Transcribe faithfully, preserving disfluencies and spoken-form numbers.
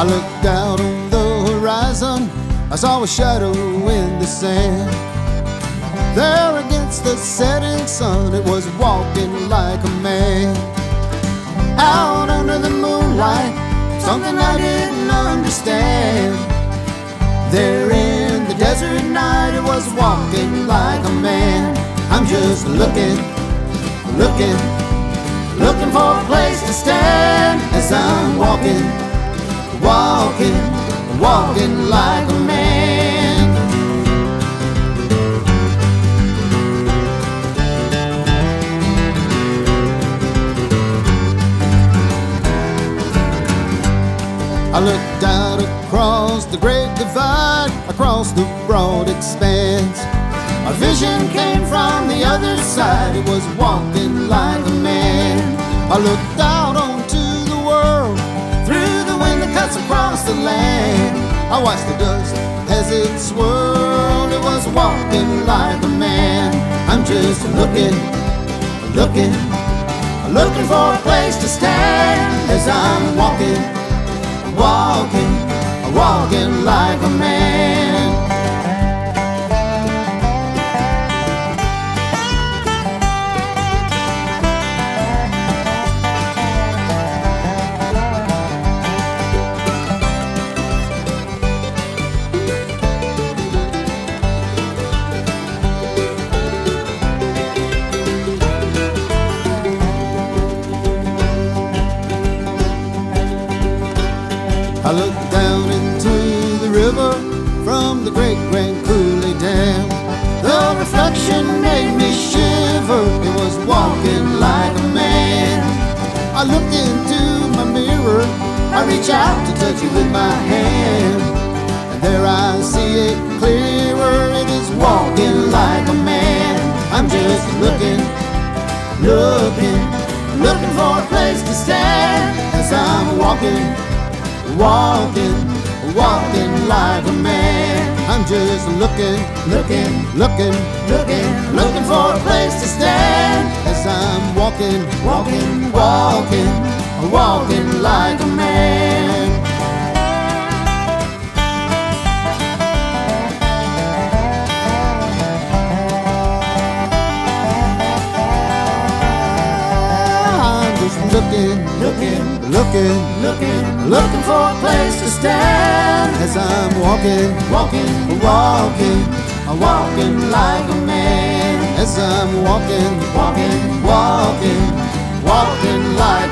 looked out on the horizon, I saw a shadow in the sand. There against the setting sun, it was walking like a man. Out under the moonlight, something I didn't understand. There in the desert night, it was walking like a man. I'm just looking, looking, looking for a place to stand as I'm walking, walking, walking like a man. I looked out across the great divide, across the broad expanse. My vision came from the other side, it was walking like a man. I looked out onto the world, through the wind that cuts across the land. I watched the dust as it swirled, it was walking like a man. I'm just looking, looking, looking for a place to stand as I'm walking, walking, walking like a man. I looked down into the river from the great Grand Coulee Dam. The reflection made me shiver, it was walking like a man. I looked into my mirror, I reach out to touch it with my hand, and there I see it clearer, it is walking like a man. I'm just looking, looking, looking for a place to stand as I'm walking, walking, walking like a man. I'm just looking, looking, looking, looking, looking for a place to stand as I'm walking, walking, walking, walking like a man. Looking, looking, looking, looking, looking for a place to stand as I'm walking, walking, walking, walking like a man. As I'm walking, walking, walking, walking like